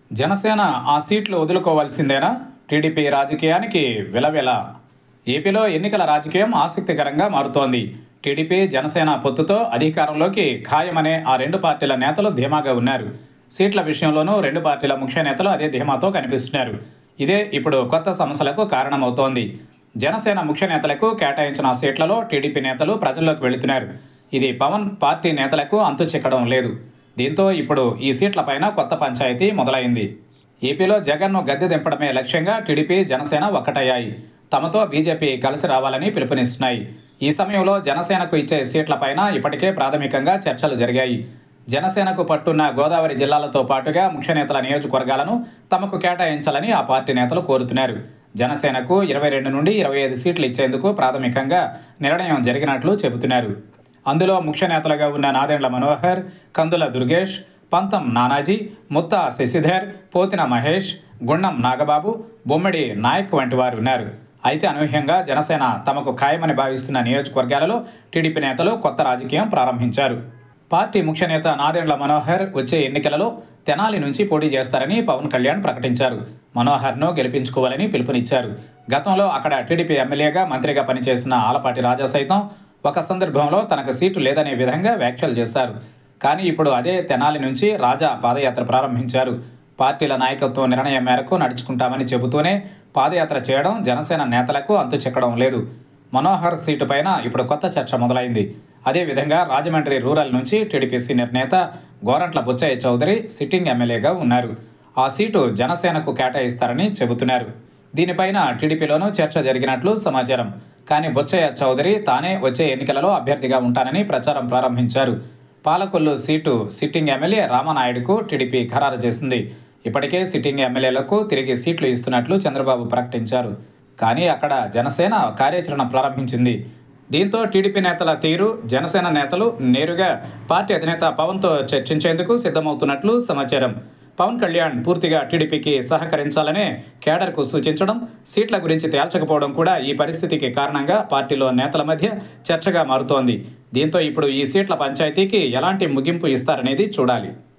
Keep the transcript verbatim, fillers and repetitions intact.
జనసేన ఆ సీట్లు వదులుకోవాల్సిందేనా? టీడీపీ రాజకీయానికి విలవిల. ఏపీలో ఎన్నికల రాజకీయం ఆసక్తికరంగా మారుతోంది. టీడీపీ జనసేన పొత్తుతో అధికారంలోకి ఖాయమనే ఆ రెండు పార్టీల నేతలు ధీమాగా ఉన్నారు. సీట్ల విషయంలోనూ రెండు పార్టీల ముఖ్య నేతలు అదే ధీమాతో కనిపిస్తున్నారు. ఇదే ఇప్పుడు కొత్త సమస్యలకు కారణమవుతోంది. జనసేన ముఖ్య నేతలకు కేటాయించిన సీట్లలో టీడీపీ నేతలు ప్రజల్లోకి వెళుతున్నారు. ఇది పవన్ పార్టీ నేతలకు అంతు చిక్కడం లేదు. దీంతో ఇప్పుడు ఈ సీట్లపైన కొత్త పంచాయతీ మొదలైంది. ఏపీలో జగన్ను గద్దె దింపడమే లక్ష్యంగా టీడీపీ జనసేన ఒక్కటయ్యాయి. తమతో బీజేపీ కలిసి రావాలని పిలుపునిస్తున్నాయి. ఈ సమయంలో జనసేనకు ఇచ్చే సీట్లపైన ఇప్పటికే ప్రాథమికంగా చర్చలు జరిగాయి. జనసేనకు పట్టున్న గోదావరి జిల్లాలతో పాటుగా ముఖ్య నేతల నియోజకవర్గాలను తమకు కేటాయించాలని ఆ పార్టీ నేతలు కోరుతున్నారు. జనసేనకు ఇరవై రెండు నుండి ఇరవై ఐదు సీట్లు ఇచ్చేందుకు ప్రాథమికంగా నిర్ణయం జరిగినట్లు చెబుతున్నారు. అందులో ముఖ్య నేతలుగా ఉన్న నాదెండ్ల మనోహర్, కందుల దుర్గేష్, పంతం నానాజీ, ముత్తా శశిధర్, పోతిన మహేష్, గుండం నాగబాబు, బొమ్మిడి నాయక్ వంటి వారు ఉన్నారు. అయితే అనూహ్యంగా జనసేన తమకు ఖాయమని భావిస్తున్న నియోజకవర్గాలలో టీడీపీ నేతలు కొత్త రాజకీయం ప్రారంభించారు. పార్టీ ముఖ్య నేత నాదెండ్ల మనోహర్ వచ్చే ఎన్నికలలో తెనాలి నుంచి పోటీ చేస్తారని పవన్ కళ్యాణ్ ప్రకటించారు. మనోహర్ను గెలిపించుకోవాలని పిలుపునిచ్చారు. గతంలో అక్కడ టీడీపీ ఎమ్మెల్యేగా, మంత్రిగా పనిచేసిన ఆలపాటి రాజా సైతం ఒక సందర్భంలో తనకు సీటు లేదనే విధంగా వ్యాఖ్యలు చేశారు. కానీ ఇప్పుడు అదే తెనాలి నుంచి రాజా పాదయాత్ర ప్రారంభించారు. పార్టీల నాయకత్వం నిర్ణయం మేరకు నడుచుకుంటామని చెబుతూనే పాదయాత్ర చేయడం జనసేన నేతలకు అంతు చిక్కడం లేదు. మనోహర్ సీటు పైన ఇప్పుడు కొత్త చర్చ మొదలైంది. అదేవిధంగా రాజమండ్రి రూరల్ నుంచి టీడీపీ సీనియర్ నేత గోరంట్ల బుచ్చయ్య చౌదరి సిట్టింగ్ ఎమ్మెల్యేగా ఉన్నారు. ఆ సీటు జనసేనకు కేటాయిస్తారని చెబుతున్నారు. దీనిపైన టీడీపీలోనూ చర్చ జరిగినట్లు సమాచారం. కానీ బుచ్చయ్య చౌదరి తానే వచ్చే ఎన్నికలలో అభ్యర్థిగా ఉంటానని ప్రచారం ప్రారంభించారు. పాలకొల్లు సీటు సిట్టింగ్ ఎమ్మెల్యే రామానాయుడుకు టీడీపీ ఖరారు చేసింది. ఇప్పటికే సిట్టింగ్ ఎమ్మెల్యేలకు తిరిగి సీట్లు ఇస్తున్నట్లు చంద్రబాబు ప్రకటించారు. కానీ అక్కడ జనసేన కార్యాచరణ ప్రారంభించింది. దీంతో టీడీపీ నేతల తీరు, జనసేన నేతలు నేరుగా పార్టీ అధినేత పవన్తో చర్చించేందుకు సిద్ధమవుతున్నట్లు సమాచారం. పవన్ కళ్యాణ్ పూర్తిగా టీడీపీకి సహకరించాలనే కేడర్కు సూచించడం, సీట్ల గురించి తేల్చకపోవడం కూడా ఈ పరిస్థితికి కారణంగా పార్టీలో నేతల మధ్య చర్చగా మారుతోంది. దీంతో ఇప్పుడు ఈ సీట్ల పంచాయతీకి ఎలాంటి ముగింపు ఇస్తారనేది చూడాలి.